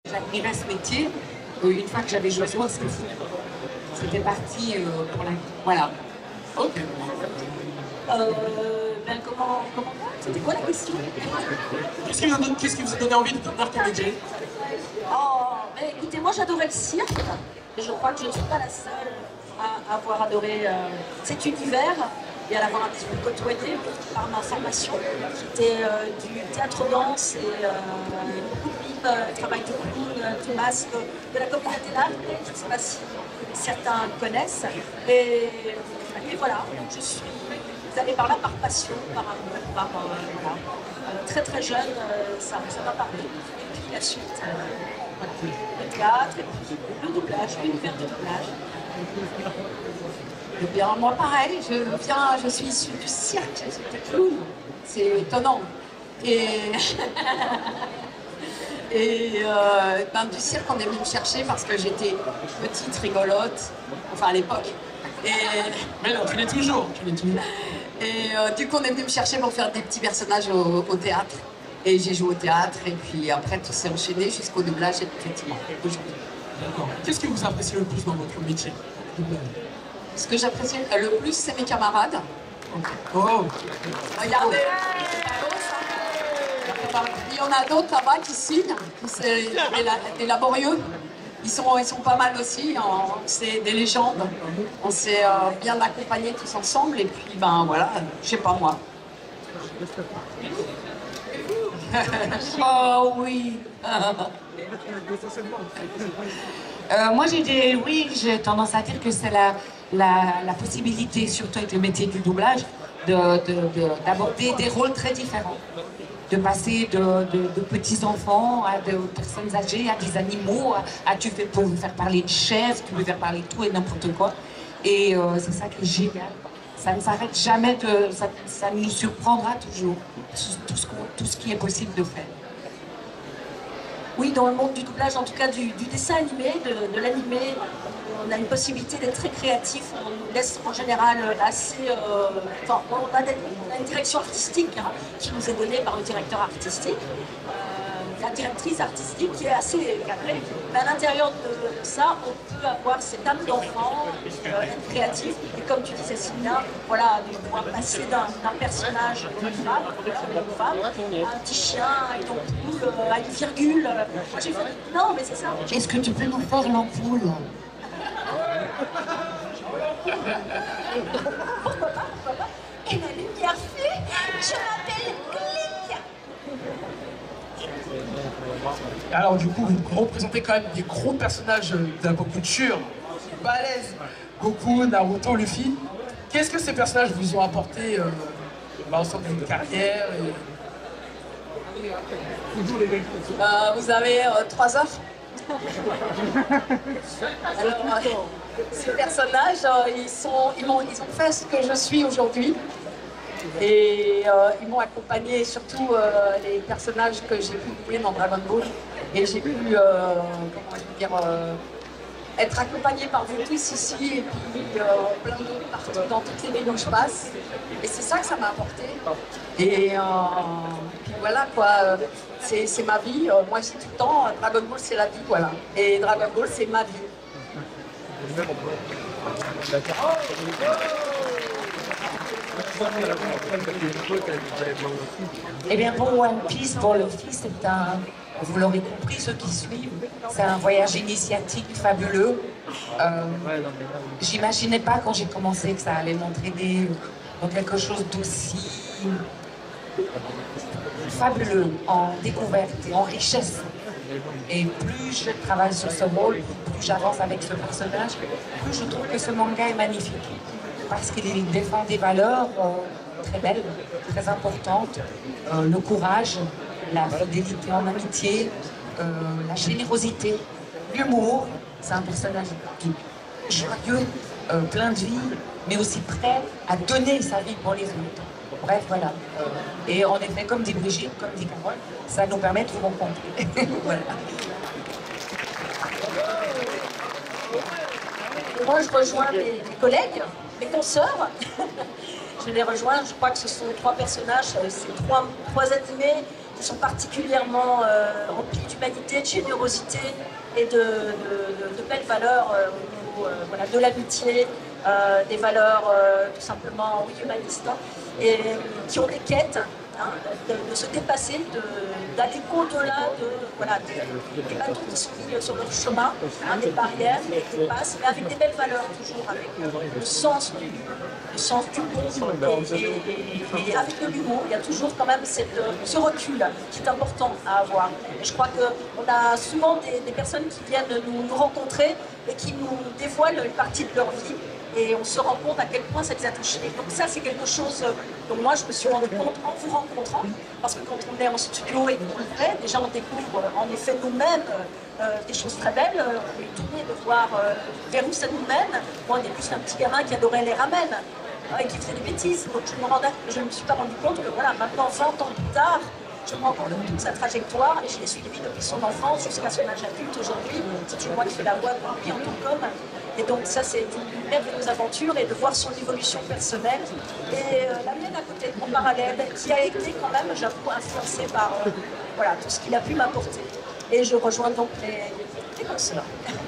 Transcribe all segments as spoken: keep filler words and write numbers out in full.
J'admirais ce métier. Euh, une fois que j'avais joué ce c'était fou. C'était parti euh, pour la... Voilà. Ok. Euh, ben comment... comment... C'était quoi la question? Qu'est-ce qui vous a donné, qu'est-ce qui vous a donné envie de devenir comédienne? Oh, ben écoutez, moi j'adorais le cirque. Et je crois que je ne suis pas la seule à avoir adoré euh, cet univers et à l'avoir un petit peu côtoyé par ma formation, qui était euh, du théâtre-danse et euh, beaucoup de mime, euh, travail de clown, du masque, de la communauté d'art. Je ne sais pas si certains connaissent. Et, et voilà, je suis allée par là par passion, par amour, par euh, voilà. Euh, très très jeune, euh, ça m'a parlé. Et puis la suite, euh, voilà. Le théâtre, et puis le doublage, l'univers du doublage. Eh bien, moi pareil, je viens, je suis issue du cirque, j'étais clown. C'est étonnant. Et, et euh, ben, du cirque, on est venu me chercher parce que j'étais petite, rigolote, enfin à l'époque. Et... Mais non, tu l'es toujours, tu l'es toujours. Et euh, du coup, on est venu me chercher pour faire des petits personnages au, au théâtre. Et j'ai joué au théâtre, et puis après, tout s'est enchaîné jusqu'au doublage, effectivement, aujourd'hui. D'accord. Qu'est-ce que vous appréciez le plus dans votre métier? Ce que j'apprécie le plus, c'est mes camarades. Okay. Oh. Regardez, il y en a d'autres là-bas qui signent, c'est des laborieux. Ils sont, ils sont pas mal aussi, c'est des légendes. On s'est euh, bien accompagnés tous ensemble, et puis ben voilà, je sais pas moi. Oh oui. euh, moi j'ai des, oui, j'ai tendance à dire que c'est la, la, la possibilité, surtout avec le métier du doublage, d'aborder de, de, des rôles très différents. De passer de, de, de petits enfants à de personnes âgées, à des animaux, à, à tu fais, peux faire parler de chaises, tu peux faire parler de tout et n'importe quoi. Et euh, c'est ça qui est génial. Ça ne s'arrête jamais, de, ça, ça nous surprendra toujours, tout ce, tout ce qui est possible de faire. Oui, dans le monde du doublage, en tout cas du, du dessin animé, de, de l'animé, on a une possibilité d'être très créatif. On nous laisse en général assez... Euh, enfin, on a, des, on a une direction artistique hein, qui nous est donnée par le directeur artistique, euh, la directrice artistique qui est assez cadrée. Mais à l'intérieur de ça, on peut avoir cette âme d'enfant, euh, être créatif. Et comme tu disais, Sylvia, voilà, de pouvoir passer d'un personnage à une femme, une femme, à un petit chien, à une ampoule, à une virgule. Moi, j'ai fait, non, mais c'est ça. Est-ce que tu peux nous faire l'ampoule? Pourquoi pas, pourquoi pas? Et la lumière fait, je m'appelle Click. Alors du coup, vous représentez quand même des gros personnages de la pop culture, balèzes, Goku, Naruto, Luffy. Qu'est-ce que ces personnages vous ont apporté euh, bah, ensemble d'une carrière et... euh, Vous avez euh, trois heures. Alors, euh, ces personnages, euh, ils, sont, ils, ont, ils ont fait ce que je suis aujourd'hui. Et euh, ils m'ont accompagné, surtout euh, les personnages que j'ai pu doubler dans Dragon Ball. Et j'ai pu, euh, comment je veux dire, euh, être accompagnée par vous tous ici, et puis euh, plein d'autres partout, dans toutes les villes où je passe. Et c'est ça que ça m'a apporté. Et euh, puis voilà quoi, c'est ma vie. Euh, moi je dis tout le temps, Dragon Ball c'est la vie, voilà. Et Dragon Ball c'est ma vie. Eh bien pour One Piece, pour Luffy, c'est un, vous l'aurez compris ceux qui suivent, c'est un voyage initiatique fabuleux. Euh, J'imaginais pas quand j'ai commencé que ça allait m'entraîner dans quelque chose d'aussi fabuleux en découverte et en richesse. Et plus je travaille sur ce rôle, plus j'avance avec ce personnage, plus je trouve que ce manga est magnifique. Parce qu'il défend des valeurs euh, très belles, très importantes. Euh, le courage, la fidélité en amitié, euh, la générosité, l'humour. C'est un personnage joyeux, euh, plein de vie, mais aussi prêt à donner sa vie pour les autres. Bref, voilà. Et en effet, comme dit Brigitte, comme dit Carole, ça nous permet de vous rencontrer. Voilà. Moi, je rejoins mes, mes collègues, mes consoeurs. Je les rejoins, je crois que ce sont trois personnages, c'est trois, trois animés qui sont particulièrement euh, remplis d'humanité, de générosité et de, de, de, de belles valeurs euh, au niveau euh, voilà, de l'amitié, euh, des valeurs euh, tout simplement oui, humanistes, hein, et euh, qui ont des quêtes. Hein, de, de se dépasser, d'aller au-delà de, voilà, des, des bateaux qui sont mis sur leur chemin, hein, des barrières, qui les dépassent, mais avec des belles valeurs, toujours avec le sens du, le sens du bon et, et, et avec de l'humour. Il y a toujours quand même cette, ce recul qui est important à avoir. Et je crois qu'on a souvent des, des personnes qui viennent nous, nous rencontrer et qui nous dévoilent une partie de leur vie. Et on se rend compte à quel point ça les a touchés. Donc ça, c'est quelque chose dont moi, je me suis rendu compte en vous rencontrant. Parce que quand on est en studio et qu'on le fait, déjà, on découvre en effet nous-mêmes euh, des choses très belles. On est étonné de voir euh, vers où ça nous mène. Moi, on est plus un petit gamin qui adorait les ramen euh, et qui faisait des bêtises. Donc je me, rendais, je me suis pas rendu compte que voilà, maintenant, vingt ans plus tard, je me rends compte de toute sa trajectoire et je l'ai suivi depuis son enfance jusqu'à son âge adulte aujourd'hui. C'est moi qui fais la voix pour lui en tant qu'homme. Et donc ça, c'est une merveilleuse aventure et de voir son évolution personnelle. Et euh, la mienne à côté, en parallèle, qui a été quand même, j'avoue, influencée par euh, voilà, tout ce qu'il a pu m'apporter. Et je rejoins donc les, les consoeurs.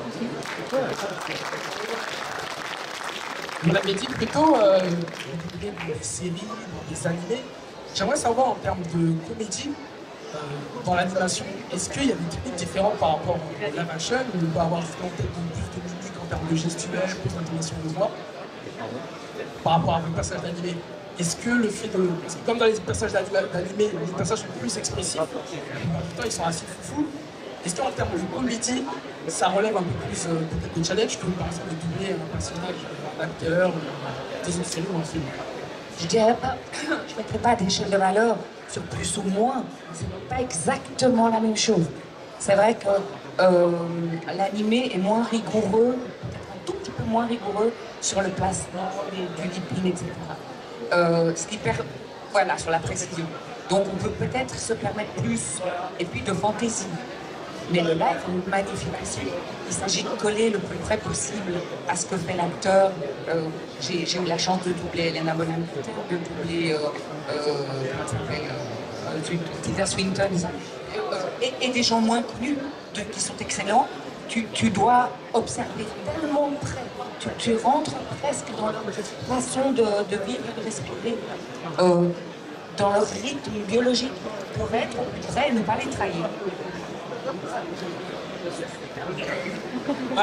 Vous l'avez dit plutôt, euh, dans des séries, dans des animés. J'aimerais savoir en termes de comédie, euh, dans l'animation, est-ce qu'il y a des techniques différentes par rapport à la machine ou on peut avoir justement peut-être plus de mimiques en termes de gestuelle, plus d'intonation de voix par rapport à vos passages d'animé? Est-ce que le fait de... Parce que comme dans les passages d'animé, les passages sont plus expressifs, la plupart du temps ils sont assez foufous. Est-ce qu'en termes de comédie, ça relève un peu plus euh, peut-être des challenges que par exemple de doubler un personnage, un acteur, des autres séries ou un film? Je dirais pas, je ne mettrais pas d'échelle de valeur sur plus ou moins. Ce n'est pas exactement la même chose. C'est vrai que euh, l'animé est moins rigoureux, peut-être un tout petit peu moins rigoureux sur le placement du lip-in, et cetera. Euh, ce qui permet, voilà, sur la précision. Donc on peut peut-être se permettre plus, et puis de fantaisie. Mais le live est magnifique aussi. Il s'agit de coller le plus près possible à ce que fait l'acteur. Euh, J'ai eu la chance de doubler Helena Bonham Carter, de doubler euh, euh, comment ça s'appelle, euh, Tilda Swinton, euh, et, et des gens moins connus de, qui sont excellents. Tu, tu dois observer tellement près. Tu, tu rentres presque dans leur façon de, de vivre et de respirer, euh, dans leur rythme biologique pour être prêt et ne pas les trahir. Ah.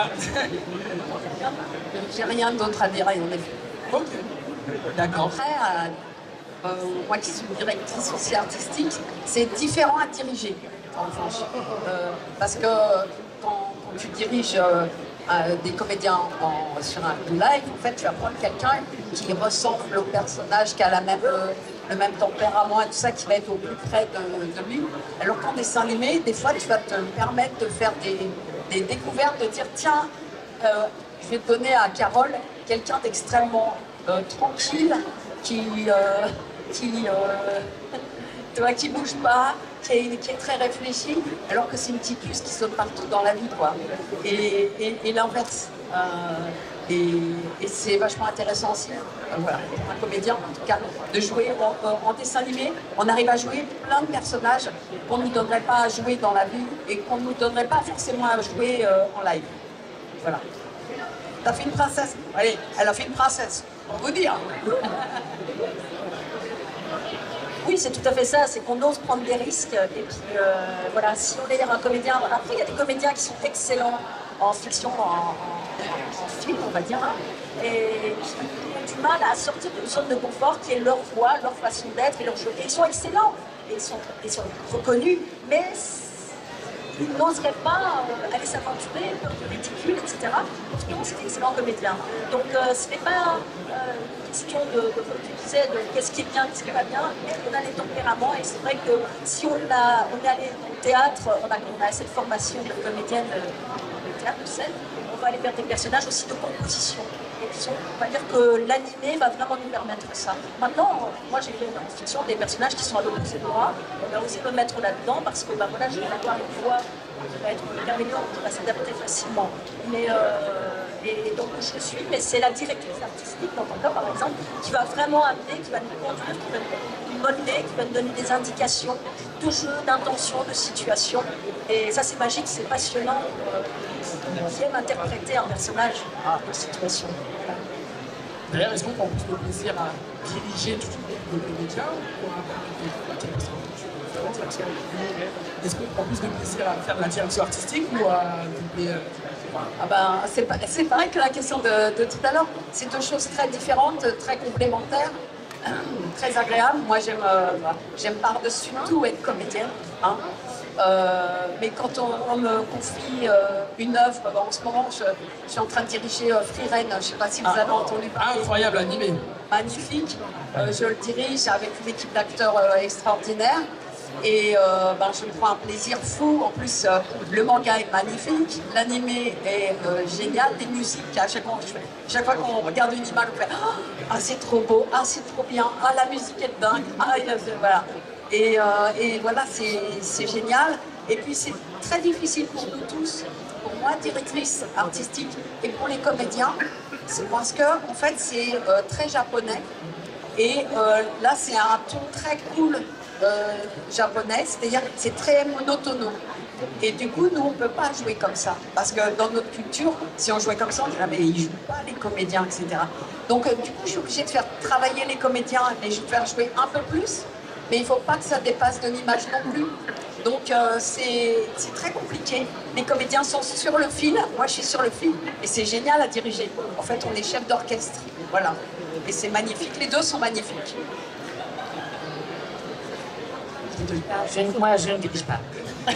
J'ai rien d'autre à dire, en effet. Ok. D'accord. Après, euh, euh, moi qui suis directrice aussi artistique, c'est différent à diriger, en revanche. Euh, parce que quand, quand tu diriges euh, euh, des comédiens en, sur un live, en fait, tu vas prendre quelqu'un qui ressemble au personnage, qui a la même... Euh, le même tempérament et tout ça, qui va être au plus près de, de lui. Alors qu'en dessin animé, des fois, tu vas te permettre de faire des, des découvertes, de dire, tiens, euh, je vais te donner à Carole quelqu'un d'extrêmement euh, tranquille, qui, euh, qui, euh, tu vois, qui bouge pas, qui est, qui est très réfléchi, alors que c'est une petite puce qui saute partout dans la vie, quoi. Et, et, et l'inverse. Euh, Et, et c'est vachement intéressant aussi, euh, voilà, pour un comédien en tout cas, de jouer en, en dessin animé. On arrive à jouer plein de personnages qu'on ne nous donnerait pas à jouer dans la vie et qu'on ne nous donnerait pas forcément à jouer euh, en live. Voilà. T'as fait une princesse? Allez, elle a fait une princesse, pour vous dire. Oui, c'est tout à fait ça, c'est qu'on ose prendre des risques. Et puis euh, voilà, si on est un comédien, après il y a des comédiens qui sont excellents en fiction, en, en, en film, on va dire, hein, et qui ont du mal à sortir d'une zone de confort qui est leur voix, leur façon d'être et leur jeu. Et ils sont excellents, et ils sont, ils sont reconnus, mais ils n'oseraient pas euh, aller s'aventurer, peur du ridicule, et cetera. Pourtant, c'est d'excellents comédiens. Donc, euh, ce n'est pas euh, une question de, de, comme tu disais, de qu'est-ce qui est bien, qu'est-ce qui n'est pas bien, mais on a les tempéraments, et c'est vrai que si on, a, on est allé au théâtre, on a, on a cette formation de comédienne de, de théâtre, de scène, on va aller vers des personnages aussi de composition. Et puis, on va dire que l'animé va vraiment nous permettre ça. Maintenant, moi j'ai fait en fiction des personnages qui sont à l'opposé de moi. On va aussi me mettre là-dedans parce que bah, voilà, je vais avoir une voix qui va être perméable, qui va s'adapter facilement. Mais, euh, et donc je suis, mais c'est la directrice artistique, dans ton cas par exemple, qui va vraiment amener, qui va nous conduire, qui va nous me modeler, qui va me donner des indications de jeu, d'intention, de situation. Et ça, c'est magique, c'est passionnant. Euh, qui aime interpréter un personnage, une situation. D'ailleurs, est-ce qu'on prend plus de plaisir à diriger tout le groupe de comédiens ou à Est-ce qu'on prend plus de plaisir à faire de la direction artistique ou à doubler euh... Ah ben, c'est pas, pareil que la question de, de tout à l'heure. C'est deux choses très différentes, très complémentaires, euh, très agréables. Moi, j'aime euh, j'aime par-dessus tout être comédienne. Hein. Euh, mais quand on, on me confie euh, une œuvre, ben, en ce moment, je, je suis en train de diriger euh, Free Rein. Je ne sais pas si vous avez entendu parler. Incroyable, animé. Magnifique. Euh, je le dirige avec une équipe d'acteurs euh, extraordinaire. Et euh, ben, je me prends un plaisir fou. En plus, euh, le manga est magnifique, l'animé est euh, génial, les musiques, à chaque fois, je fais, chaque fois qu'on regarde une image, on fait « Ah, c'est trop beau, ah, c'est trop bien, ah, la musique est dingue, ah, et, voilà. » Et, euh, et voilà, c'est génial. Et puis, c'est très difficile pour nous tous, pour moi, directrice artistique, et pour les comédiens, c'est parce que, en fait, c'est euh, très japonais. Et euh, là, c'est un ton très cool. Euh, japonais, c'est-à-dire que c'est très monotone. Et du coup, nous, on ne peut pas jouer comme ça. Parce que dans notre culture, si on jouait comme ça, on dirait, mais ils ne jouent pas les comédiens, et cetera. Donc, euh, du coup, je suis obligée de faire travailler les comédiens et de faire jouer un peu plus. Mais il ne faut pas que ça dépasse de l'image non plus. Donc, euh, c'est très compliqué. Les comédiens sont sur le fil, moi, je suis sur le fil. Et c'est génial à diriger. En fait, on est chef d'orchestre. Voilà. Et c'est magnifique. Les deux sont magnifiques. Je, moi, je ne dirige pas.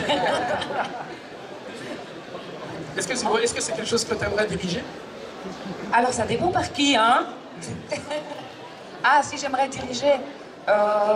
Est-ce que c'est est -ce c'est quelque chose que tu aimerais diriger? Alors, ça dépend par qui, hein. Ah, si j'aimerais diriger... Euh...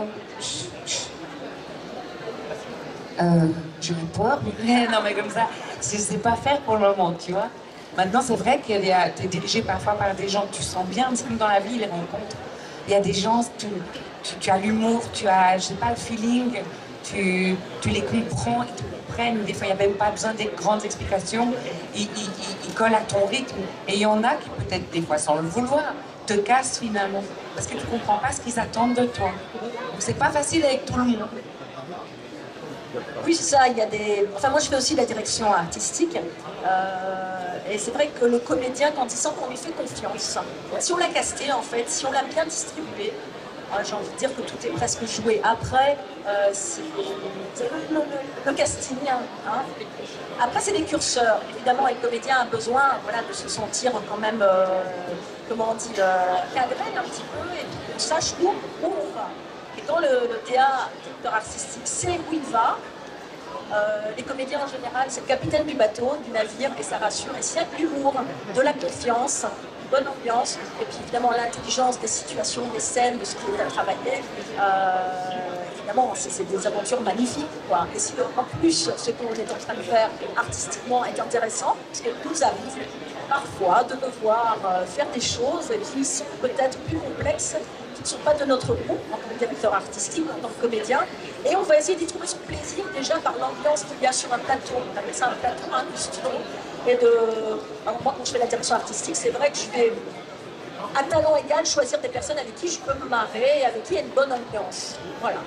Euh, j'aurais peur, mais non, mais comme ça, je ne sais pas faire pour le moment, tu vois. Maintenant, c'est vrai que tu es dirigé parfois par des gens que tu sens bien, c'est comme dans la vie, les rencontres. Il y a des gens, tu, tu, tu as l'humour, tu as, je sais pas, le feeling, tu, tu les comprends, ils te comprennent. Des fois, il n'y a même pas besoin des grandes explications. Ils, ils, ils, ils collent à ton rythme. Et il y en a qui, peut-être, des fois, sans le vouloir, te cassent finalement. Parce que tu ne comprends pas ce qu'ils attendent de toi. Donc, c'est pas facile avec tout le monde. Oui, c'est ça. Il y a des... Enfin, moi, je fais aussi de la direction artistique. Euh, et c'est vrai que le comédien, quand il sent qu'on lui fait confiance, si on l'a casté, en fait, si on l'a bien distribué, euh, j'ai envie de dire que tout est presque joué. Après, euh, c'est le, le, le casting. Hein. Après, c'est des curseurs. Évidemment, le comédien a besoin voilà, de se sentir quand même, euh, comment on dit, euh, cadré un petit peu, et puis qu'on sache où, où on va. Et quand le, le théâtre artistique sait où il va, Euh, les comédiens en général, c'est le capitaine du bateau, du navire, et ça rassure. Et s'il y a de l'humour, de la confiance, une bonne ambiance, et puis évidemment l'intelligence des situations, des scènes, de ce qu'il a travaillé, euh, évidemment, c'est des aventures magnifiques, quoi. Et si en plus ce qu'on est en train de faire artistiquement est intéressant, parce qu'il nous arrive parfois de devoir euh, faire des choses qui sont peut-être plus complexes, qui ne sont pas de notre groupe, en tant que directeur artistique, en tant que comédien, et on va essayer d'y trouver son plaisir déjà par l'ambiance qu'il y a sur un plateau. On appelle ça un plateau industriel. Et de... Alors moi, quand je fais la direction artistique, c'est vrai que je vais, à talent égal, choisir des personnes avec qui je peux me marrer et avec qui il y a une bonne ambiance. Voilà.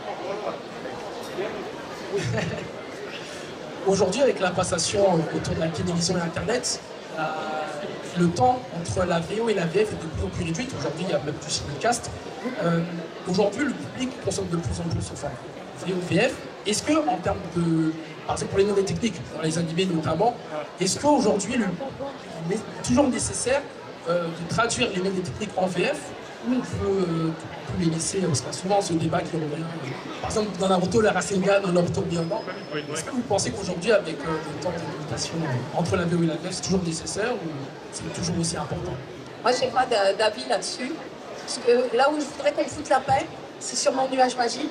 Aujourd'hui, avec la passation autour de la télévision et Internet, euh, le temps entre la V O et la V F est de plus en plus réduit. Aujourd'hui, il y a même plus de cast. Euh, Aujourd'hui, le public consomme de plus en plus enfin, V O, V F. Est-ce que, en termes de... Par exemple, pour les nouvelles techniques, dans les animés notamment, est-ce qu'aujourd'hui, il est toujours nécessaire euh, de traduire les nouvelles techniques en V F ou on peut euh, les laisser, parce qu'il y a souvent ce débat qui revient. Euh, par exemple, dans Naruto, la Rasengan, dans Naruto Beyond. Est-ce que vous pensez qu'aujourd'hui, avec euh, le temps de limitation entre la V O et la V F, c'est toujours nécessaire ou c'est toujours aussi important? Moi, je n'ai pas d'avis là-dessus. Parce que là où je voudrais qu'on foute la paix, c'est sur mon nuage magique.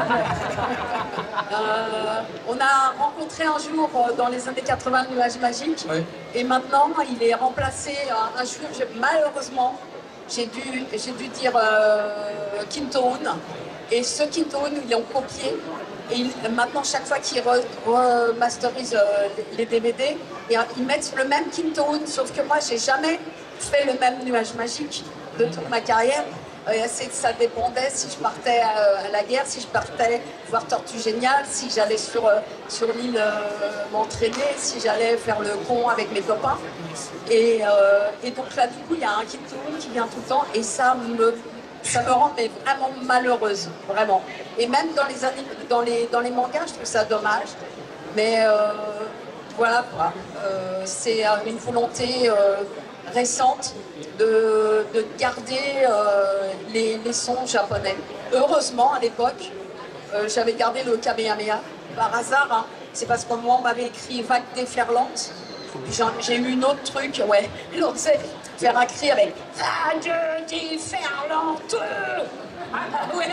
euh, on a rencontré un jour euh, dans les années quatre-vingts le nuage magique. Ouais. Et maintenant, il est remplacé euh, un jour, malheureusement, j'ai dû, dû dire euh, Kintoon. Et ce Kintoon, ils l'ont copié. Et il, maintenant, chaque fois qu'ils remasterisent re euh, les D V D, et, euh, ils mettent le même Kintoon. Sauf que moi, j'ai jamais fait le même nuage magique de toute ma carrière. Euh, ça dépendait si je partais à, à la guerre, si je partais voir Tortue Géniale, si j'allais sur, euh, sur l'île euh, m'entraîner, si j'allais faire le con avec mes copains. Et, euh, et donc là, du coup, il y a un qui tourne, qui vient tout le temps, et ça me, ça me rend mais vraiment malheureuse, vraiment. Et même dans les, anim dans les, dans les mangas, je trouve ça dommage. Mais euh, voilà quoi, euh, c'est une volonté euh, récente de, de garder euh, les, les sons japonais. Heureusement, à l'époque, euh, j'avais gardé le Kamehameha, par hasard, hein. C'est parce que moi, on m'avait écrit Vague déferlante. J'ai eu une autre truc, ouais, l'autre c'est faire un cri avec Vague déferlante. Ah, ouais.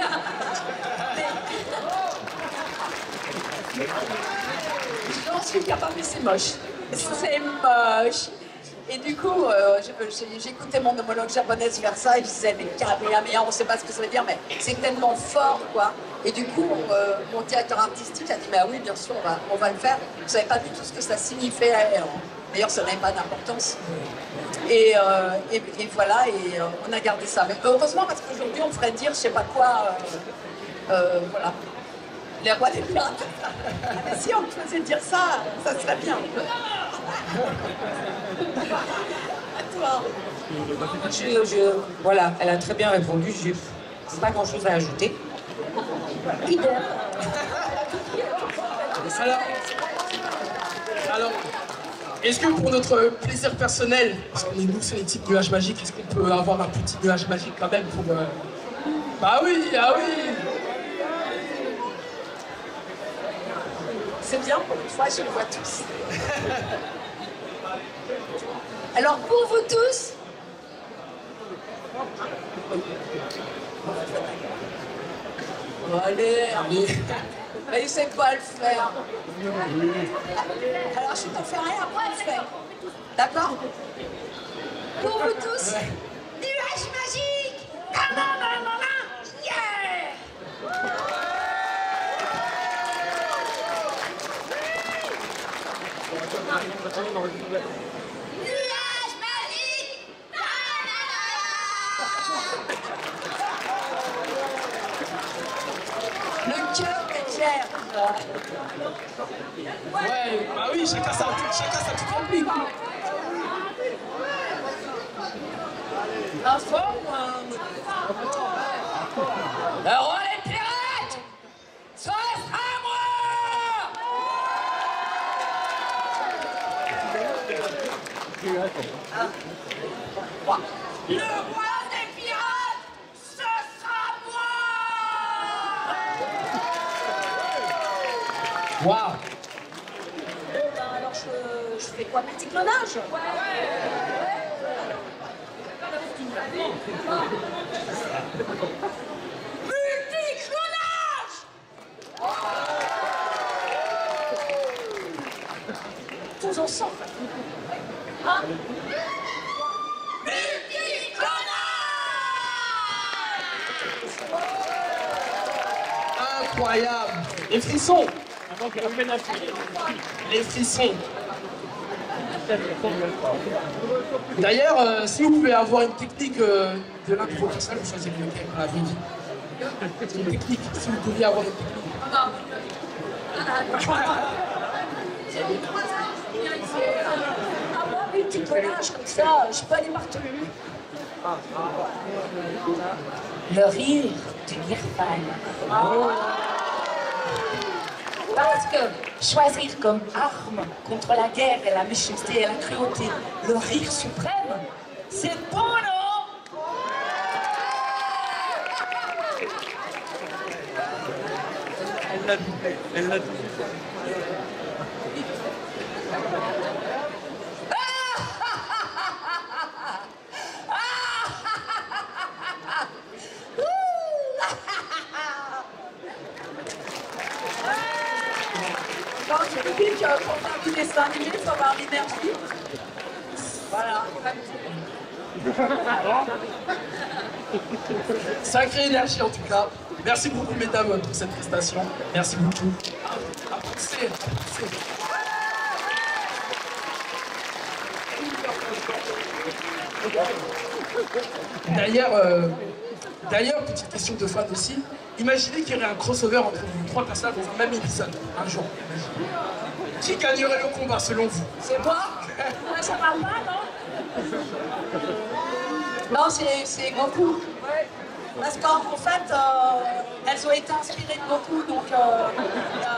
J'en suis capable, mais c'est moche. C'est moche. Et du coup, euh, j'écoutais mon homologue japonaise faire ça et je disais, mais Kamehameha, on ne sait pas ce que ça veut dire, mais c'est tellement fort, quoi. Et du coup, euh, mon directeur artistique a dit, bah oui, bien sûr, on va, on va le faire. Je ne savais pas du tout ce que ça signifiait. D'ailleurs, ça n'avait pas d'importance. Et, euh, et, et voilà, et euh, on a gardé ça. Mais heureusement, parce qu'aujourd'hui, on ferait dire, je ne sais pas quoi, euh, euh, voilà. Les rois des pirates. Si on me faisait dire ça, ça serait bien. À toi. Je, je, voilà, elle a très bien répondu. Je n'ai pas grand-chose à ajouter. Alors, alors est-ce que pour notre plaisir personnel, parce qu'on est nous, c'est les types nuages magiques, est-ce qu'on peut avoir un petit nuage magique quand même pour... Euh... Bah oui, ah oui. C'est bien, pour une fois, je le vois tous. Alors, pour vous tous, allez, allez. Mais il sait pas le faire. Alors, je t'en fais rien, après le faire. D'accord? Pour vous tous, nuage magique! Yeah! Nuage magique! Le cœur est clair. Ouais, bah oui, chacun sa, chacun sa petite réplique. Un fort ou un... Le roi des pirates! Ce sera moi! Le roi des pirates, ce sera moi! Waouh! Bon, ben, alors je, je fais quoi? Multiclonage? Ouais, Multiclonage! tous ensemble. Hein? Incroyable! Les frissons! Les frissons! D'ailleurs, euh, si vous pouvez avoir une technique euh, de l'impro comme ça, vous choisissez lequel dans la vraie vie. C'est une technique, si vous pouviez avoir une technique. Ah moi, multicolage comme ça, je peux aller partout. Le rire du Nirvana. Oh. Parce que choisir comme arme contre la guerre et la méchanceté et la cruauté le rire suprême, c'est bon, non? Elle l'a dit, elle l'a dit. Donc, je vous dis que pour faire du dessin animé, il faut avoir l'énergie. Voilà. Sacrée énergie en tout cas. Merci beaucoup mesdames pour cette prestation. Merci beaucoup. Applaudissez, applaudissez. D'ailleurs, euh, D'ailleurs, petite question de fan aussi, imaginez qu'il y aurait un crossover entre vous trois personnages dans un même épisode, un jour. Qui gagnerait le combat selon vous? C'est moi? Ouais, ça parle pas, non? Non, c'est Goku. Parce qu'en en fait, euh, elles ont été inspirées de Goku, donc... Euh, euh...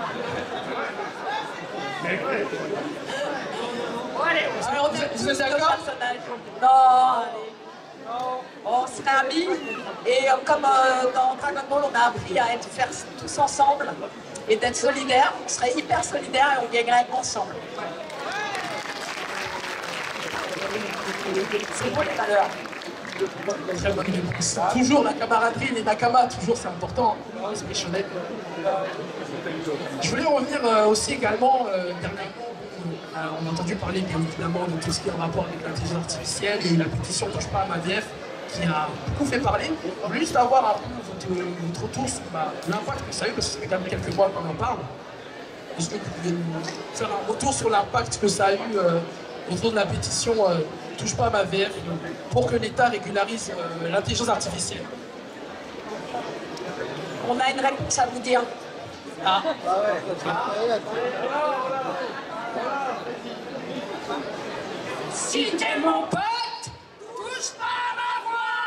Bon, allez, on est vous tous êtes le d'accord? personnage. Non, allez. On serait amis, et euh, comme euh, dans Dragon Ball, on a appris à être faire tous ensemble et d'être solidaires, on serait hyper solidaires et on gagnerait ensemble. C'est quoi les valeurs? Très bonne réponse. Toujours la camaraderie, les nakamas, toujours c'est important. C'est méchonnet. Je voulais revenir euh, aussi également, euh, dernièrement, euh, on a entendu parler bien évidemment de tout ce qui est en rapport avec l'intelligence artificielle et la pétition Touche pas à ma V F qui a beaucoup fait parler. Je voulais juste avoir un peu votre, votre retour sur bah, l'impact que ça a eu, parce que ça fait quand même quelques mois qu'on en parle. Est-ce que vous pouvez nous faire un retour sur l'impact que ça a eu euh, autour de la pétition euh, Touche pas à ma V F pour que l'État régularise euh, l'intelligence artificielle? On a une réponse à vous dire. Ah. Si t'es mon pote, touche pas à ma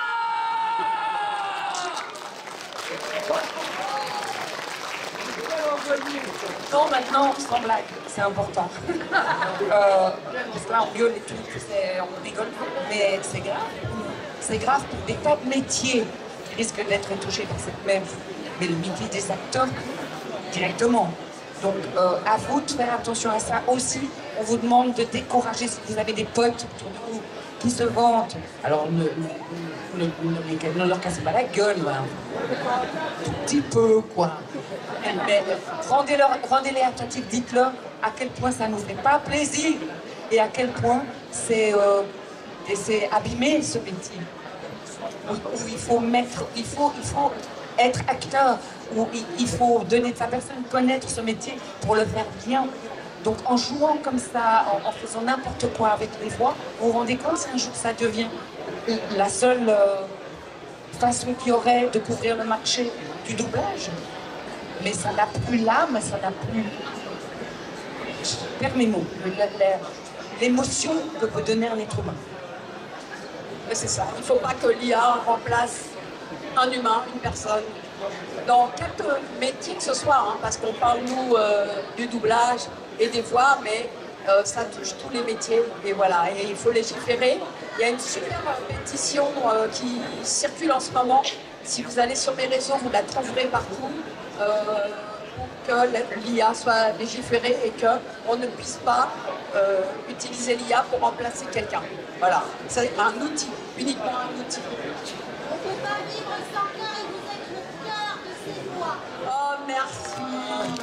voix. Non, maintenant, sans blague, c'est important. euh, parce que là, on gueule et tout, on rigole, mais c'est grave. C'est grave pour des tas de métiers qui risquent d'être touchés par cette même. Mais le métier des acteurs, directement. Donc, euh, à vous de faire attention à ça aussi. On vous demande de décourager si vous avez des potes autour de vous qui se vantent. Alors, ne, ne, ne, ne leur cassez pas la gueule, hein. Un tout petit peu, quoi. Mais rendez-leur, rendez-les attentifs, dites-leur à quel point ça ne nous fait pas plaisir et à quel point c'est euh, abîmer ce métier. Où, où il faut mettre, il faut, il faut être acteur, où il, il faut donner de sa personne, connaître ce métier pour le faire bien. Donc en jouant comme ça, en, en faisant n'importe quoi avec les voix, vous vous rendez compte si un jour ça devient la seule euh, façon qu'il y aurait de couvrir le marché du doublage. Mais ça n'a plus l'âme, ça n'a plus... Perds mes mots, l'émotion que peut donner un être humain. C'est ça, il ne faut pas que l'I A remplace un humain, une personne, dans quelque métier que ce soit, hein, parce qu'on parle, nous, euh, du doublage et des voix, mais euh, ça touche tous les métiers, et voilà, et il faut légiférer. Il y a une super pétition euh, qui circule en ce moment. Si vous allez sur mes réseaux, vous la trouverez partout, euh, pour que l'I A soit légiférée et qu'on ne puisse pas euh, utiliser l'I A pour remplacer quelqu'un. Voilà, c'est un outil, uniquement un outil. On ne peut pas vivre sans cœur et vous êtes le cœur de ces lois. Oh, merci.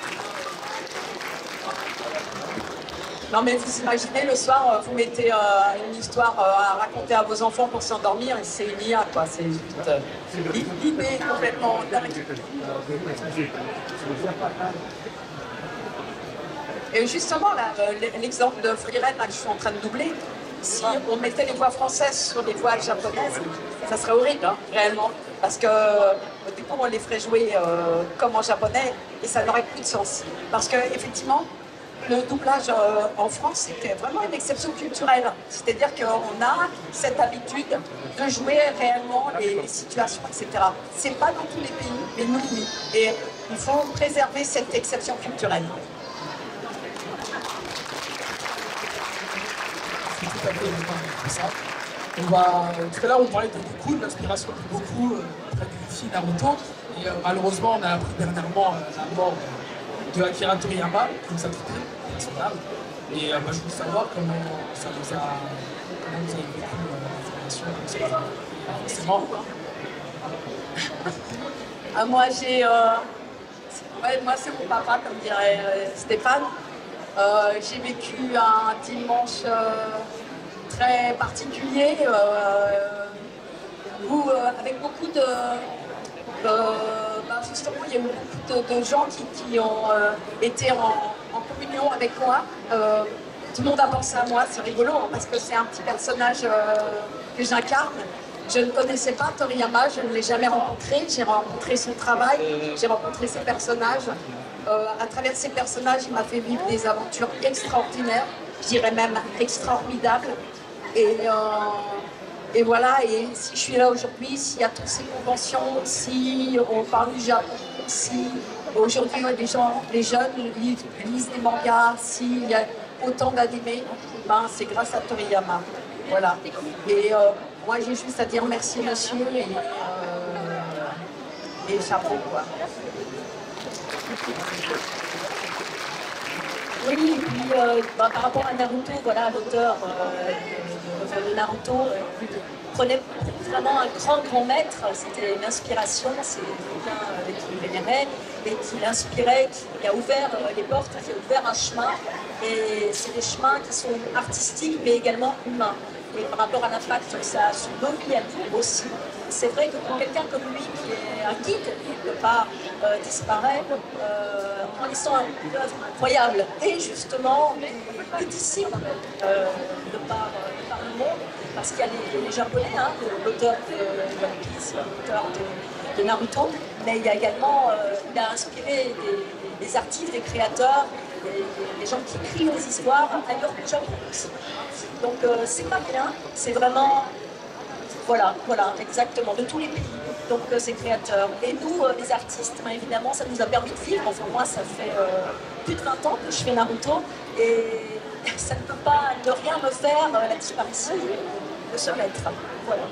Non mais vous imaginez, le soir, vous mettez euh, une histoire euh, à raconter à vos enfants pour s'endormir et c'est une I A, quoi. C'est juste euh, l'idée complètement dingue. Et justement, l'exemple de Freeren que je suis en train de doubler, si on mettait les voix françaises sur les voix japonaises, ça serait horrible, hein, réellement. Parce que du coup, on les ferait jouer euh, comme en japonais et ça n'aurait plus de sens. Parce qu'effectivement, le doublage euh, en France, c'était vraiment une exception culturelle. C'est-à-dire qu'on a cette habitude de jouer réellement les, les situations, et cetera. C'est pas dans tous les pays, mais nous, oui. Et il faut préserver cette exception culturelle. Tout à fait ça. On va, tout à l'heure, on parlait de beaucoup, de l'inspiration de beaucoup, euh, près du film Naruto. Et euh, malheureusement, on a appris dernièrement euh, la mort de Akira Toriyama, comme ça tout est, personnel. Et euh, bah, je voulais savoir comment ça vous a, comment vous avez vécu euh, l'information, comme ça. C'est bon. Ah, moi, j'ai... Euh... Ouais, moi, c'est mon papa, comme dirait euh, Stéphane. Euh, j'ai vécu un dimanche euh, très particulier euh, où, euh, avec beaucoup de... Euh, bah justement, il y a eu beaucoup de, de gens qui, qui ont euh, été en, en communion avec moi. Euh, tout le monde a pensé à moi, c'est rigolo, hein, parce que c'est un petit personnage euh, que j'incarne. Je ne connaissais pas Toriyama, je ne l'ai jamais rencontré. J'ai rencontré son travail, j'ai rencontré ses personnages. Euh, à travers ces personnages, il m'a fait vivre des aventures extraordinaires, je dirais même extraordinaires. Et, euh, et voilà, et si je suis là aujourd'hui, s'il y a toutes ces conventions, si on parle du Japon, si aujourd'hui les gens, les jeunes lisent, lisent des mangas, s'il y a autant d'animés, ben, c'est grâce à Toriyama. Voilà. Et euh, moi j'ai juste à dire merci monsieur et, euh, et chapeau quoi. Oui, et puis euh, bah, par rapport à Naruto, voilà, l'auteur euh, de, de Naruto euh, prenait vraiment un grand grand maître, c'était une inspiration, c'est quelqu'un euh, qui vénérait et qui l'inspirait, qui a ouvert euh, les portes, qui a ouvert un chemin, et c'est des chemins qui sont artistiques mais également humains. Et par rapport à l'impact que ça a sur nos vies à nous aussi, c'est vrai que pour quelqu'un comme lui, qui est un guide, qui ne peut pas euh, disparaître, euh, en laissant une œuvre incroyable, et justement des, des disciples euh, de, par, de par le monde, parce qu'il y a les, les Japonais, hein, l'auteur de One Piece, l'auteur de, de Naruto, mais il y a également, euh, il a inspiré des, des artistes, des créateurs, des, des gens qui écrivent des histoires ailleurs qu'au Japon aussi. Donc euh, c'est pas rien, c'est vraiment, voilà, voilà, exactement, de tous les pays, donc euh, ces créateurs. Et nous, euh, les artistes, ben, évidemment, ça nous a permis de vivre. Enfin, moi, ça fait euh, plus de vingt ans que je fais Naruto, et ça ne peut pas ne rien me faire, euh, la disparition de ce maître. Voilà.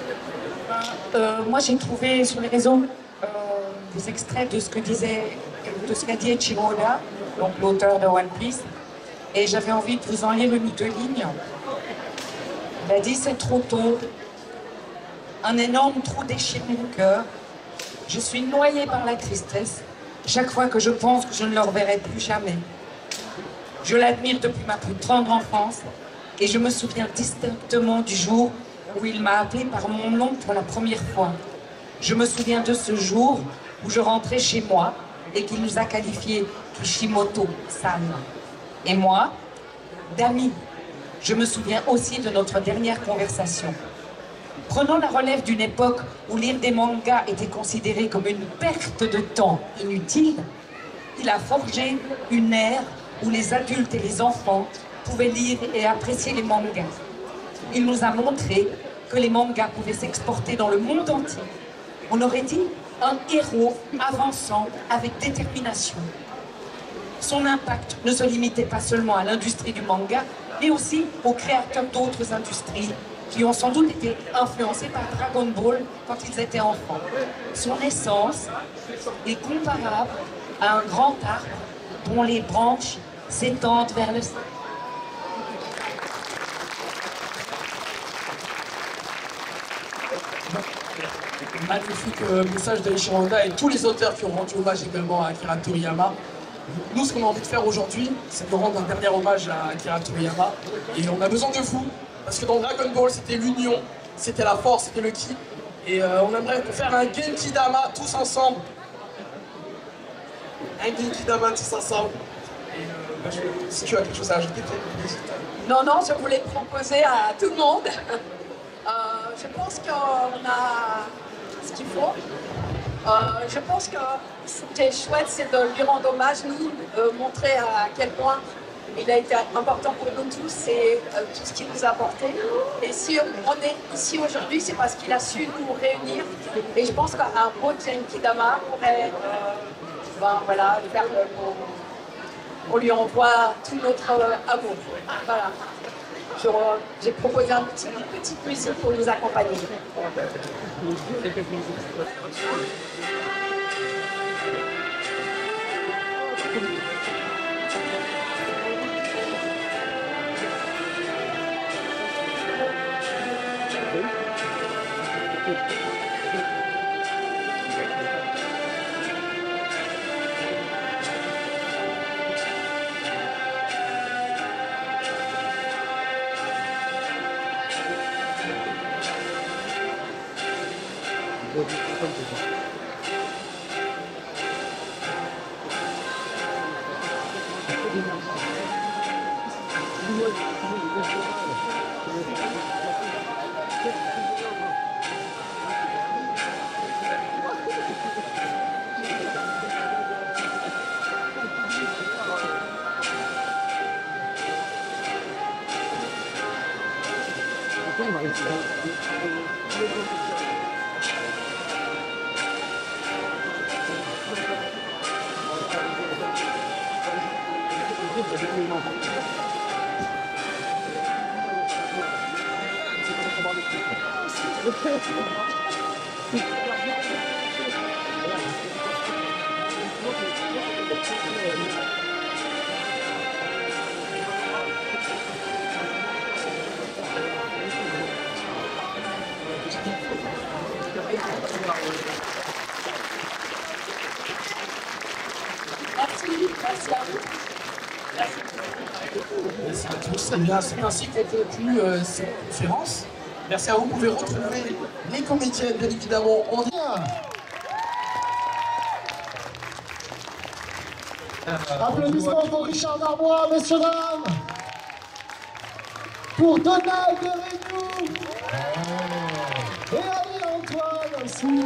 Euh, moi, j'ai trouvé sur les réseaux euh, des extraits de ce que disait, de ce qu'a dit Eiichiro Oda, donc l'auteur de One Piece, et j'avais envie de vous en lire une ou deux lignes. Il a dit: c'est trop tôt. Un énorme trou déchire mon cœur. Je suis noyée par la tristesse chaque fois que je pense que je ne le reverrai plus jamais. Je l'admire depuis ma plus tendre enfance et je me souviens distinctement du jour où il m'a appelée par mon nom pour la première fois. Je me souviens de ce jour où je rentrais chez moi et qu'il nous a qualifiés Kishimoto-san. Et moi, d'amis. Je me souviens aussi de notre dernière conversation. Prenons la relève d'une époque où lire des mangas était considéré comme une perte de temps inutile. Il a forgé une ère où les adultes et les enfants pouvaient lire et apprécier les mangas. Il nous a montré que les mangas pouvaient s'exporter dans le monde entier. On aurait dit un héros avançant avec détermination. Son impact ne se limitait pas seulement à l'industrie du manga, mais aussi aux créateurs d'autres industries qui ont sans doute été influencés par Dragon Ball quand ils étaient enfants. Son essence est comparable à un grand arbre dont les branches s'étendent vers le ciel. Magnifique euh, message d'Eiichiro Oda et tous les auteurs qui ont rendu hommage également à Akira Toriyama. Nous, ce qu'on a envie de faire aujourd'hui, c'est de rendre un dernier hommage à Akira Toriyama. Et on a besoin de vous, parce que dans Dragon Ball, c'était l'union, c'était la force, c'était le ki. Et euh, on aimerait faire un Genki Dama tous ensemble. Un Genki Dama tous ensemble. Et euh, bah, je, si tu as quelque chose à ajouter, peut-être. Non, non, je voulais proposer à tout le monde. Euh, je pense qu'on a ce qu'il faut. Euh, je pense que ce qui est chouette, c'est de lui rendre hommage, nous, euh, montrer à quel point il a été important pour nous tous et euh, tout ce qu'il nous a apporté. Et si on est ici aujourd'hui, c'est parce qu'il a su nous réunir. Et je pense qu'un beau Genki Dama pourrait euh, ben, voilà, faire le, on, on lui envoie tout notre euh, amour. Voilà. J'ai proposé un petit, une petite musique pour nous accompagner. Merci, merci à vous. Merci. Merci à tous. Et bien, c'est ainsi qu'on conclut euh, cette conférence. Merci à vous. Vous pouvez retrouver les comédiennes, bien évidemment, en Applaudissements pour Richard Darbois, messieurs, dames. Pour Donald de Rénou. Et Ali Antoine aussi.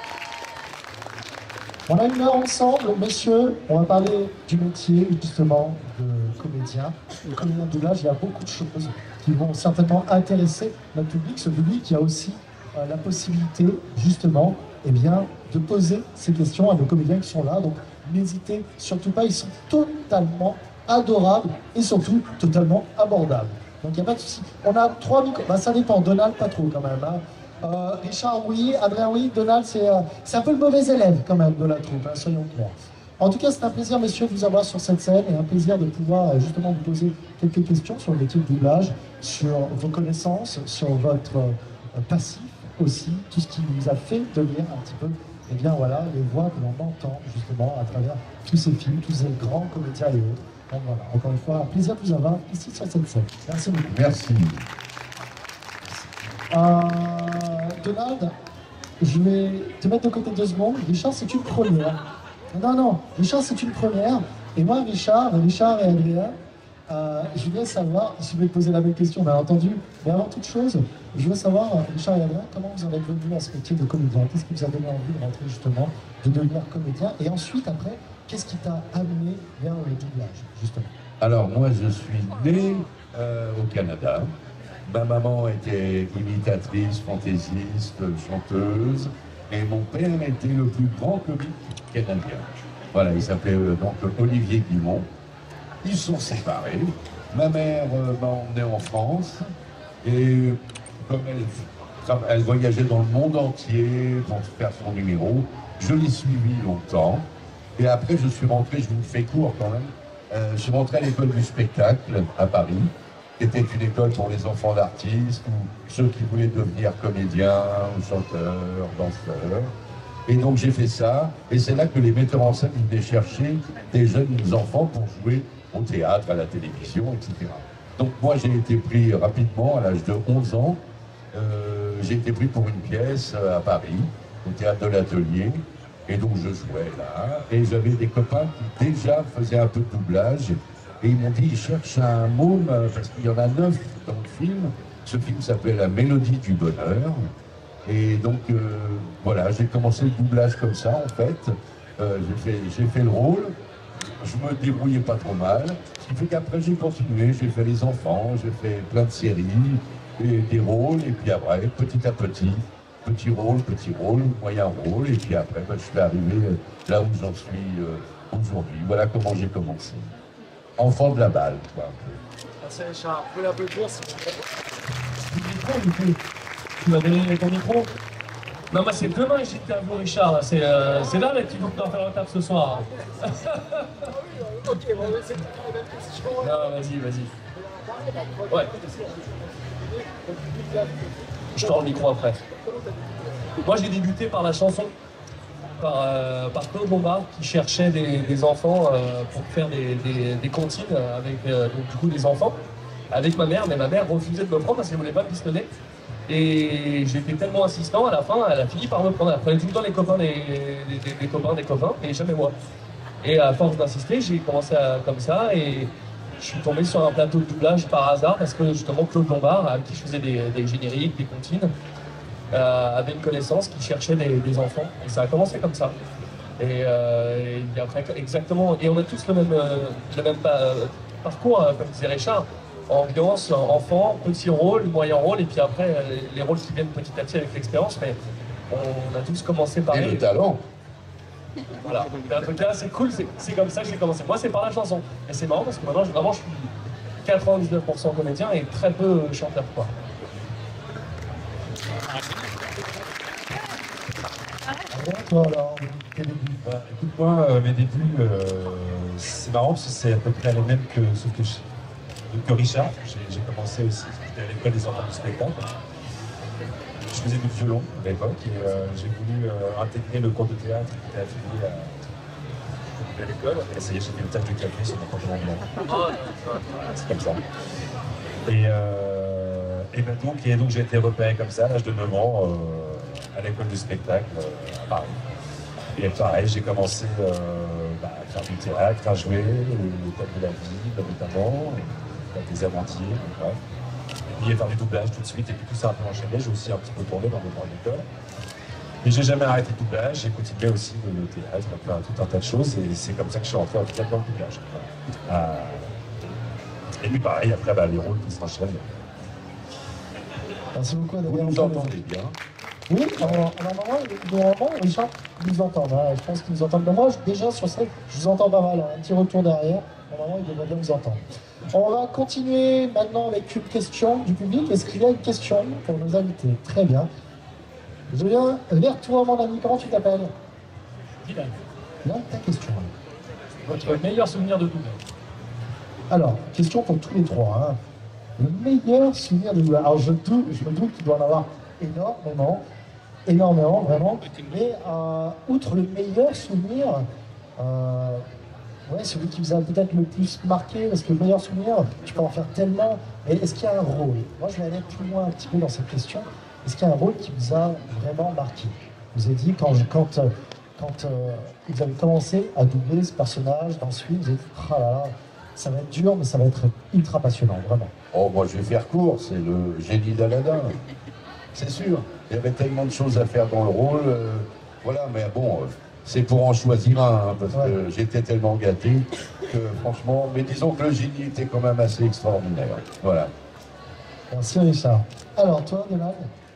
On a une heure ensemble, messieurs. On va parler du métier, justement, de comédien. Le comédien de doublage, il y a beaucoup de choses qui vont certainement intéresser notre public. Ce public qui a aussi euh, la possibilité, justement, eh bien, de poser ces questions à nos comédiens qui sont là. Donc, n'hésitez surtout pas, ils sont totalement adorables et surtout totalement abordables. Donc, il n'y a pas de souci. On a trois micros. Bah, ça dépend. Donald, pas trop quand même. Hein. Euh, Richard, oui. Adrien, oui. Donald, c'est euh, un peu le mauvais élève quand même de la troupe, hein, soyons clairs. En tout cas, c'est un plaisir, messieurs, de vous avoir sur cette scène et un plaisir de pouvoir euh, justement vous poser quelques questions sur le métier de doublage, sur vos connaissances, sur votre euh, passif aussi, tout ce qui vous a fait devenir un petit peu, eh bien voilà, les voix que l'on entend justement à travers tous ces films, tous ces grands comédiens et autres. Donc voilà, encore une fois, un plaisir de vous avoir ici sur cette scène. Merci beaucoup. Merci. Euh, Donald, je vais te mettre de côté deux secondes. Richard, c'est une première. Non, non, Richard, c'est une première. Et moi, Richard, Richard et Adrien, euh, je voudrais savoir, je vais te poser la même question, bien entendu, mais avant toute chose, je voudrais savoir, Richard et Adrien, comment vous en êtes venus à ce métier de comédien? Qu'est-ce qui vous a donné envie de rentrer justement, de devenir comédien? Et ensuite, après, qu'est-ce qui t'a amené vers le doublage, justement? Alors, moi, je suis né euh, au Canada. Ma maman était imitatrice, fantaisiste, chanteuse. Et mon père était le plus grand comique canadien. Voilà, il s'appelait euh, donc Olivier Guimond. Ils sont séparés. Ma mère euh, m'a emmené en France. Et comme elle, elle voyageait dans le monde entier pour faire son numéro, je l'ai suivi longtemps. Et après, je suis rentré, je vous fais court quand même, euh, je suis rentré à l'école du spectacle à Paris, qui était une école pour les enfants d'artistes, ou ceux qui voulaient devenir comédiens, ou chanteurs, danseurs. Et donc j'ai fait ça, et c'est là que les metteurs en scène venaient chercher des jeunes enfants pour jouer au théâtre, à la télévision, et cetera. Donc moi j'ai été pris rapidement, à l'âge de onze ans, euh, j'ai été pris pour une pièce à Paris, au théâtre de l'Atelier, et donc je jouais là, et j'avais des copains qui déjà faisaient un peu de doublage, et ils m'ont dit, ils cherchent un môme, parce qu'il y en a neuf dans le film. Ce film s'appelle La Mélodie du Bonheur. Et donc, euh, voilà, j'ai commencé le doublage comme ça, en fait. Euh, j'ai fait, j'ai fait le rôle, je me débrouillais pas trop mal. Ce qui fait qu'après, j'ai continué, j'ai fait les enfants, j'ai fait plein de séries, et des rôles, et puis après, petit à petit, petit rôle, petit rôle, moyen rôle, et puis après, ben, je suis arrivé là où j'en suis euh, aujourd'hui. Voilà comment j'ai commencé. Enfant de la balle, quoi, un peu. Merci Richard, vous pouvez l'applaudir s'il vous plaît. Le micro, du coup. Tu m'as donné ton micro? Non, moi c'est demain que j'interview Richard, c'est euh, là là qu'il faut que tu en fasses la table ce soir. Ok, bon, c'est la même question. Non, vas-y, vas-y. Ouais. Je tords le micro après. Moi j'ai débuté par la chanson, par, euh, par Claude Lombard qui cherchait des, des enfants euh, pour faire des, des, des comptines avec euh, donc, du coup des enfants, avec ma mère, mais ma mère refusait de me prendre parce qu'elle ne voulait pas me pistonner. Et j'étais tellement insistant, à la fin, elle a fini par me prendre. Elle prenait tout le temps les copains des, des, des, des copains, des copains, et jamais moi. Et à force d'insister, j'ai commencé à, comme ça, et je suis tombé sur un plateau de doublage par hasard, parce que justement Claude Lombard, avec qui je faisais des, des génériques, des comptines, euh, avait une connaissance qui cherchait des, des enfants. Et ça a commencé comme ça. Et, euh, et après, exactement, et on a tous le même, euh, le même euh, parcours, euh, comme disait Richard. ambiance, enfant, petit rôle, moyen rôle, et puis après, euh, les rôles qui viennent petit à petit avec l'expérience, mais on a tous commencé par... Et le talent. Voilà, mais en tout cas, c'est cool, c'est comme ça que j'ai commencé. Moi, c'est par la chanson. Et c'est marrant parce que maintenant, je, vraiment, je suis quatre-vingt-dix-neuf pour cent comédien et très peu chanteur, quoi. Toi, alors, tes débuts. Bah, écoute, moi, euh, mes débuts, euh, c'est marrant parce que c'est à peu près les mêmes que, sauf que, je- que Richard. J'ai commencé aussi, j'étais à l'école des enfants du spectacle. Je faisais du violon à l'époque et euh, j'ai voulu euh, intégrer le cours de théâtre qui était affilié à, à l'école. Et ça y est, j'ai fait une tâche de café sur mon pantalon blanc. C'est comme ça. Et, euh, et ben donc, et donc j'ai été repéré comme ça à l'âge de neuf ans euh, à l'école du spectacle euh, à Paris. Et pareil, j'ai commencé euh, bah, à faire du théâtre, à jouer, le thème de la ville notamment, et, des amandiers, bref. Et puis faire du doublage tout de suite, et puis tout ça a un peu enchaîné. J'ai aussi un petit peu tourné dans des grandes écoles. Mais j'ai jamais arrêté le doublage, j'ai continué aussi le, le théâtre, à faire tout un tas de choses, et c'est comme ça que je suis rentré en tout cas dans le doublage. Euh, et puis pareil, après bah, les rôles qui s'enchaînent. Merci beaucoup, Vous Adrien. nous entendez bien? Oui, alors, normalement, normalement, Richard nous entend. Hein. Je pense qu'ils nous entendent. Mais moi, je- déjà sur scène, je vous entends pas mal. Hein. Un petit retour derrière. Normalement, ils devraient bien vous entendre. On va continuer maintenant avec une question du public. Est-ce qu'il y a une question pour nos invités? Très bien. Je viens vers toi, mon ami. Comment tu t'appelles? Dylan, Là, ta question. votre meilleur souvenir de doublage? Alors, question pour tous les trois. Hein. Le meilleur souvenir de doublage. Alors, je, doute, je me doute qu'il doit en avoir énormément. Énormément, vraiment. Mais euh, outre le meilleur souvenir, euh, ouais, celui qui vous a peut-être le plus marqué, parce que le meilleur souvenir, tu peux en faire tellement. Mais est-ce qu'il y a un rôle? Moi, je vais aller plus loin un petit peu dans cette question. Est-ce qu'il y a un rôle qui vous a vraiment marqué? Je vous ai dit, quand, je- quand, euh, quand euh, vous avez commencé à doubler ce personnage dans ce film, vous avez dit, ah là là, ça va être dur, mais ça va être ultra passionnant, vraiment. Oh, moi je vais faire court, c'est le génie d'Aladin. C'est sûr, il y avait tellement de choses à faire dans le rôle. euh, voilà, mais bon, euh, c'est pour en choisir un, hein, parce Ouais. que j'étais tellement gâté que franchement, mais disons que le génie était quand même assez extraordinaire. Voilà. Merci Richard. Alors, toi, Donald?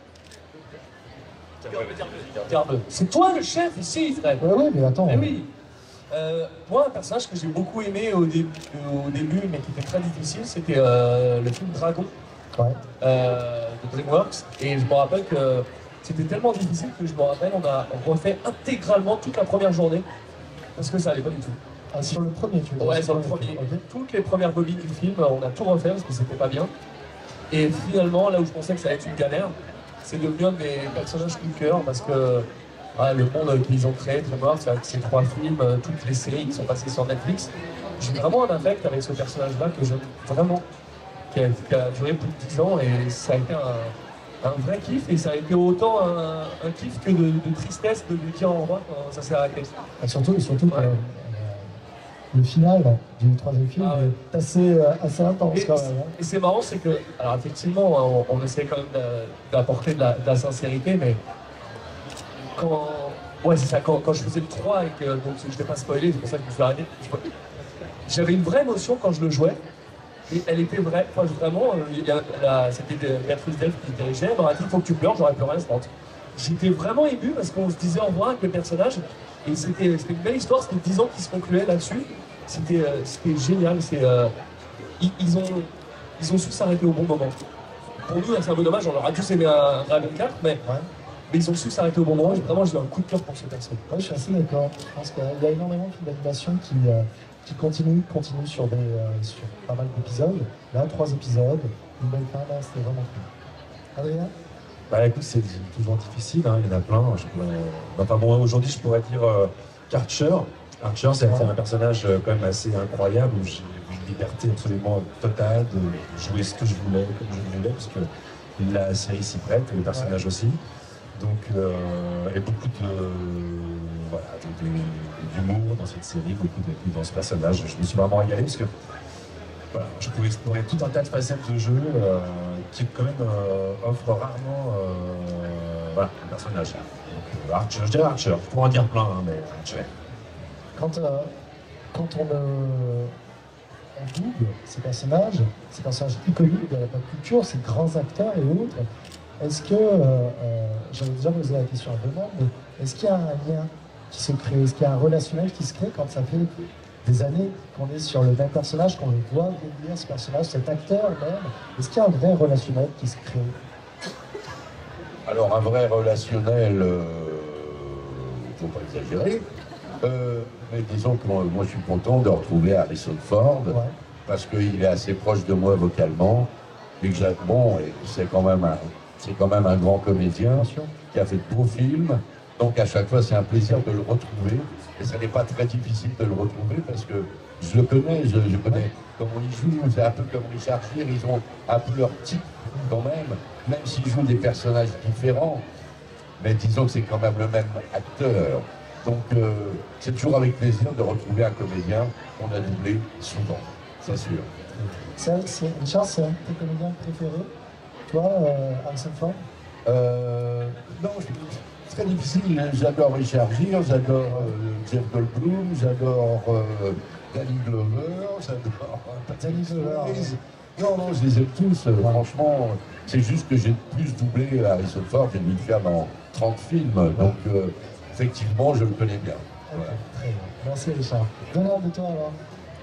C'est toi le chef ici, frère. Oui, oui, mais attends. Eh oui. Euh, moi, un personnage que j'ai beaucoup aimé au, dé- au début, mais qui était très difficile, c'était euh, le film Dragon Ouais. euh, de DreamWorks. Et je me rappelle que c'était tellement difficile que je me rappelle, on a refait intégralement toute la première journée parce que ça allait pas du tout. Ah, sur le premier, tu veux dire? Ouais, sur le premier. Ok. Toutes les premières bobines du film, on a tout refait parce que c'était pas bien. Et finalement, là où je pensais que ça allait être une galère, c'est devenu un de mes personnages coup de cœur parce que ouais, le monde qu'ils ont créé, DreamWorks, avec ces trois films, euh, toutes les séries qui sont passées sur Netflix, j'ai vraiment un affect avec ce personnage-là que j'aime vraiment, qui a, qui a duré plus de dix ans et ça a été un, un vrai kiff et ça a été autant un, un kiff que de, de tristesse de lui dire au revoir quand ça s'est arrêté. Ah, surtout, surtout que Ouais. euh, le final du troisième film Ah ouais. est assez, euh, assez intense Et, quand même. hein. et c'est marrant, c'est que, alors effectivement, on, on essaie quand même d'a- d'apporter de la, de la sincérité, mais quand, ouais, c'est ça, quand, quand je faisais le trois et que, donc je ne t'ai pas spoilé, c'est pour ça que je me suis arrêté, je- j'avais une vraie émotion quand je le jouais, et elle était vraie, enfin, vraiment, euh, il y a la- c'était de- Béatrice Delphes qui dirigeait, elle m'aurait dit, il faut que tu pleures, j'aurais pleuré à l'instant. J'étais vraiment ému parce qu'on se disait au revoir avec le personnage, et c'était c'était une belle histoire, c'était dix ans qui se concluaient là-dessus. C'était euh, c'était génial. C'est, euh, ils, ils ont, ils ont su s'arrêter au bon moment. Pour nous, c'est un peu dommage, on aurait tous aimé un Dragon quatre, mais, Ouais. mais ils ont su s'arrêter au bon moment. Et vraiment, j'ai eu un coup de cœur pour ce perso. Ouais, je suis assez d'accord. Je pense qu'il y a énormément de films d'animation qui, euh, qui continuent, continuent sur, des, euh, sur pas mal d'épisodes. Là, trois épisodes, une belle fin, là, c'était vraiment cool. Adrien? Bah écoute, c'est toujours difficile, hein, il y en a plein. Je pourrais... Enfin bon, aujourd'hui, je pourrais dire euh, qu'Archer. Archer, c'est Ouais. un personnage euh, quand même assez incroyable où j'ai eu une liberté absolument totale de jouer ce que je voulais, comme je voulais, parce que la série s'y prête, et le personnage aussi. Donc, euh, et beaucoup de, voilà, de- de- d'humour dans cette série, beaucoup de, dans ce personnage. Je me suis vraiment régalé parce que voilà, je pouvais explorer tout un tas de facettes de jeu euh, qui quand même euh, offrent rarement euh, voilà, un personnage. Donc, euh, Archer, je dirais Archer, je pourrais en dire plein, hein, mais Archer. Quand, euh, quand on, euh, on double ces personnages, ces personnages iconiques de la pop culture, ces grands acteurs et autres. Est-ce que, euh, euh, j'avais déjà posé la question à Benoît, mais est-ce qu'il y a un lien qui se crée, est-ce qu'il y a un relationnel qui se crée quand ça fait des années qu'on est sur le même personnage, qu'on le voit vieillir ce personnage, cet acteur même? Est-ce qu'il y a un vrai relationnel qui se crée? Alors un vrai relationnel, il euh, ne faut pas exagérer, euh, mais disons que moi, moi je suis content de retrouver Harrison Ford, ouais. Parce qu'il est assez proche de moi vocalement, et que j'ai- bon, et c'est quand même un, c'est quand même un grand comédien qui a fait de beaux films, donc à chaque fois c'est un plaisir de le retrouver, et ce n'est pas très difficile de le retrouver parce que je le connais, je, je connais comment il joue, c'est un peu comme Richard Gere, ils ont un peu leur type quand même, même s'ils jouent des personnages différents, mais disons que c'est quand même le même acteur. Donc euh, c'est toujours avec plaisir de retrouver un comédien qu'on a doublé souvent, c'est sûr. C'est, c'est, Richard, c'est un de tes comédiens préférés? Toi, euh, Harrison Ford? euh, Non, c'est très difficile. J'adore Richard Gere, j'adore euh, Jeff Goldblum, j'adore euh, Danny Glover, j'adore Danny Glover. Non, non, je les aime tous, euh, franchement. C'est juste que j'ai plus doublé Harrison Ford, j'ai dû le faire dans trente films, donc euh, effectivement, je le connais bien. Ok, Voilà. très bien. Merci Richard. Bernard, de toi alors?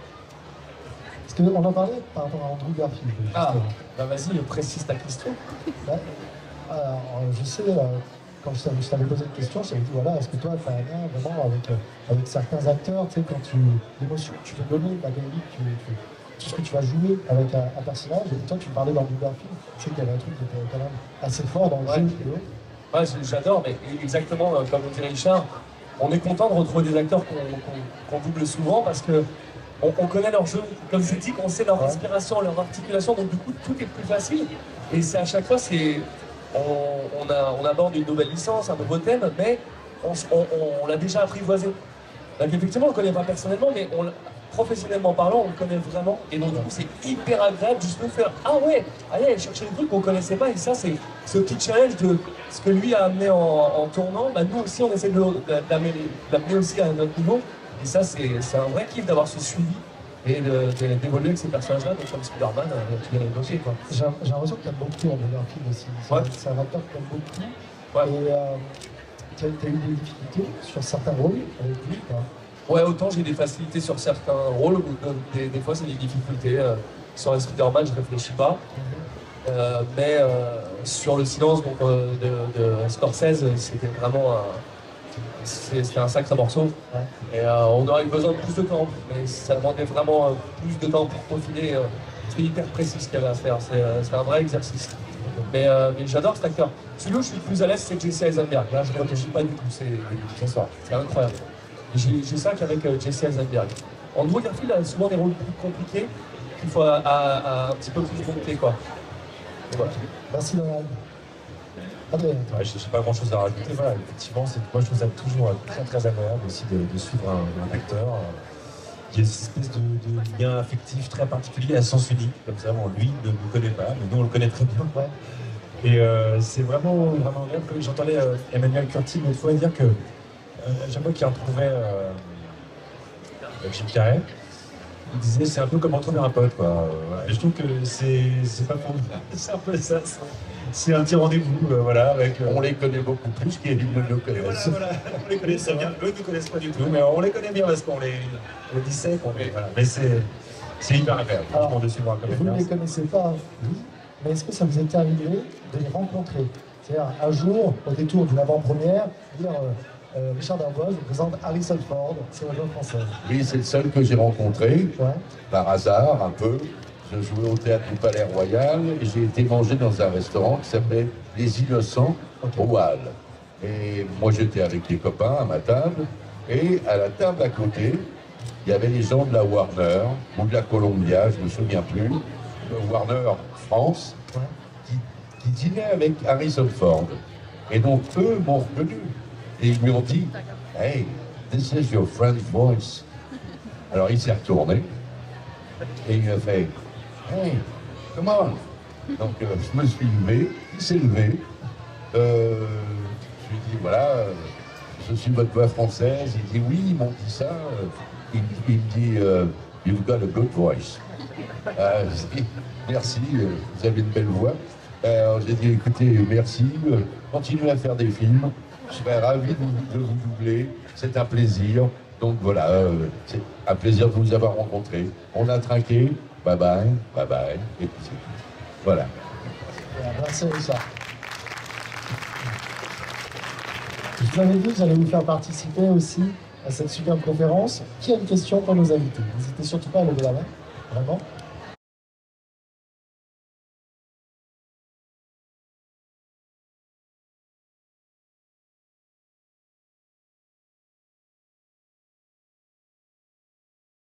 Parce qu'on en parlait par rapport à Andrew Garfield. Ah, justement. bah vas-y, précise ta question. Ouais. Alors, euh, je sais, euh, quand je t'avais, je t'avais posé une question, je t'avais dit, voilà, est-ce que toi, tu as un lien vraiment avec, euh, avec certains acteurs, tu sais, quand tu, l'émotion que tu veux donner, la dynamique, tu, tu, tout ce que tu vas jouer avec un, un personnage, et toi, tu parlais d'Andrew Garfield, tu sais qu'il y avait un truc qui était quand même assez fort dans le Ouais. jeu et autres. Ouais, j'adore, mais exactement euh, comme le dit Richard, on est content de retrouver des acteurs qu'on qu'on- qu'on double souvent parce que on, on connaît leur jeu, comme je dis, on sait leur respiration, leur articulation, donc du coup tout est plus facile. Et c'est à chaque fois, c'est on, on, a- on aborde une nouvelle licence, un nouveau thème, mais on, s- on- on- on l'a déjà apprivoisé. Donc effectivement, on ne le connaît pas personnellement, mais on, l'- professionnellement parlant, on le connaît vraiment. Et donc du coup, c'est hyper agréable juste de faire ah ouais, allez chercher des trucs qu'on ne connaissait pas. Et ça, c'est ce petit challenge de ce que lui a amené en, en tournant. Bah, nous aussi, on essaie de le- de l'amener l'amener aussi à notre niveau. Et ça, c'est c'est un vrai kiff d'avoir ce suivi et de- de- d'évoluer avec ces personnages-là, donc comme Spider-Man, euh, tu viens d'évoquer, quoi. J'ai, j'ai l'impression que tu aimes beaucoup Andrew Garfield aussi. C'est, Ouais. c'est un acteur que tu aimes beaucoup. Ouais. Et euh, tu as, eu des difficultés sur certains rôles avec lui, quoi. Ouais, autant j'ai des facilités sur certains rôles, ou euh, des, des fois c'est des difficultés. euh, sur les Spider-Man, je réfléchis pas. Euh, mais euh, sur le silence donc, euh, de, de Scorsese, c'était vraiment un, c'est- c'était un sacré morceau. Ouais. Et euh, on aurait eu besoin de plus de temps, mais ça demandait vraiment euh, plus de temps pour peaufiner. Euh, c'était hyper précis ce qu'il y avait à faire, c'est euh, c'est un vrai exercice. Mais, euh, mais j'adore cet acteur. Celui où je suis le plus à l'aise, c'est Jesse Eisenberg. Là, je ne réfléchis pas du tout, c'est c'est incroyable. J'ai j'ai ça qu'avec euh, Jesse Eisenberg. Andrew Garfield a souvent des rôles plus compliqués qu'il faut à, à- à un petit peu plus monter, quoi. Et voilà. Merci Donald. Adrien, toi. Ouais, je n'ai pas grand chose à rajouter. Voilà, effectivement, c'est, moi je trouve ça toujours euh, très très agréable aussi de, de suivre un, un acteur euh, qui a cette espèce de, de lien affectif très particulier à sens unique. Comme ça, bon, lui ne nous connaît pas, mais nous on le connaît très bien. Ouais. Et euh, c'est vraiment, vraiment agréable. J'entendais euh, Emmanuel Curtil une fois dire que euh, chaque fois qu'il retrouvait euh, Jim Carrey, il disait c'est un peu comme retrouver un pote, quoi. Euh, voilà. Et je trouve que c'est, c'est pas pour nous. C'est un peu ça. C'est, c'est un petit rendez-vous, euh, voilà, avec. euh, On les connaît beaucoup plus qu'ils ne le et connaissent. voilà, voilà, on les connaît très bien. Eux ne nous connaissent pas du tout, mais on les connaît bien parce qu'on les, on les dissèque. On les, voilà. Mais c'est, c'est hyper agréable. Alors, Franchement, de suivre un Vous ne comédien. les connaissez pas, oui, mais est-ce que ça vous est arrivé de les rencontrer? C'est-à-dire, un jour, au détour d'une avant-première, dire euh, euh, Richard Darbois, je vous présente Harrison Ford, c'est la voix française. Oui, c'est le seul que j'ai rencontré, Ouais. par hasard, un peu. Je jouais au théâtre du Palais Royal et j'ai été manger dans un restaurant qui s'appelait Les Innocents au Halles. Et moi, j'étais avec des copains à ma table. Et à la table à côté, il y avait les gens de la Warner ou de la Columbia, je ne me souviens plus, de Warner France, Ouais. qui, qui dînaient avec Harrison Ford. Et donc, eux m'ont reconnu. Et ils lui ont dit, « Hey, this is your French voice. » Alors, il s'est retourné. Et il a fait « Hey, come on !» Donc, euh, je me suis levé, il s'est levé. Euh, je lui ai dit « Voilà, euh, je suis votre voix française. » Il dit « Oui, ils m'ont dit ça. » Il, il me dit euh, « you've got a good voice. Euh, merci, euh, vous avez une belle voix. Alors j'ai dit, écoutez, merci, euh, continuez à faire des films, je serais ravi de, de vous doubler, c'est un plaisir. Donc voilà, euh, c'est un plaisir de vous avoir rencontré. On a trinqué, bye bye, bye bye, et puis c'est tout. Voilà. Merci Richard. Je vous avais dit que j'allais vous faire participer aussi à cette superbe conférence. Qui a une question pour nos invités? N'hésitez surtout pas à lever la main, vraiment.